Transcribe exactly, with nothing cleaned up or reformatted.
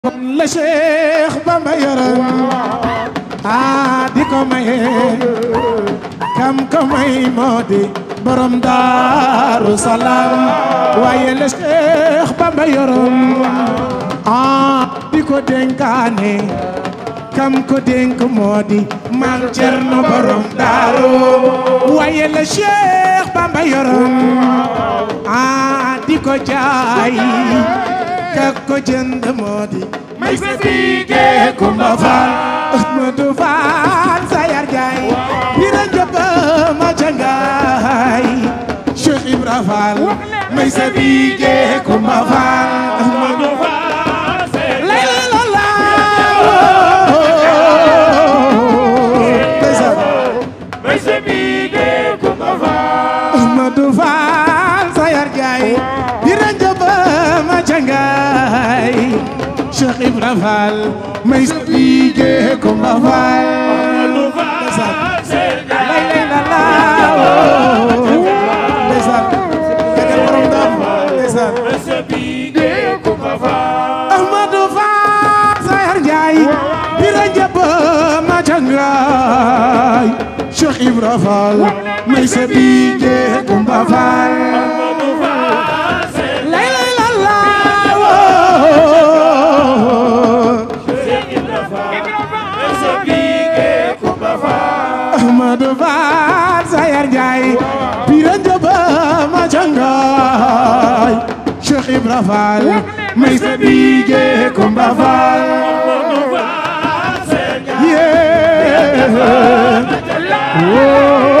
la Cheikh Bamba yoroon ah di ko maye kam ko may moo di borom Daaru Salaam waaye la Cheikh Bamba yoroon ah di ko dénkaane kam ko dénk moo di Maam Cerno borom Daaru waaye la Cheikh Bamba yoroon ah di ko jaay ka ko jënd moo di may sa biige Kumba Faal Ahmadu Faal Sayar Jaay bira jaba ma jangaay Cheikh Ibra Faal may sa biige Kumba Faal Ahmadu Faal lay la la may sa biige Kumba Faal Ahmadu Faal Sayar Jaay bira jaba ma jangaay Cheikh Ibra Faal may sa biige Kumba Faal Ahmadu Faal lay lay la la ndeysaan kagal borom dam ndeysaan may sa biige Kumba Faal Ahmadu Faal Sayar Njaay bira jaba ma jangaay Cheikh Ibra Faal may sa biige Kumba Faal Ahmadu Faal lay lay la la Ahmadu Faal Sayar Njaay bira jaba ma jangaay Cheikh Ibra Faal may sa biige Kumba Faal Ahmadu Faal Sayar Njaay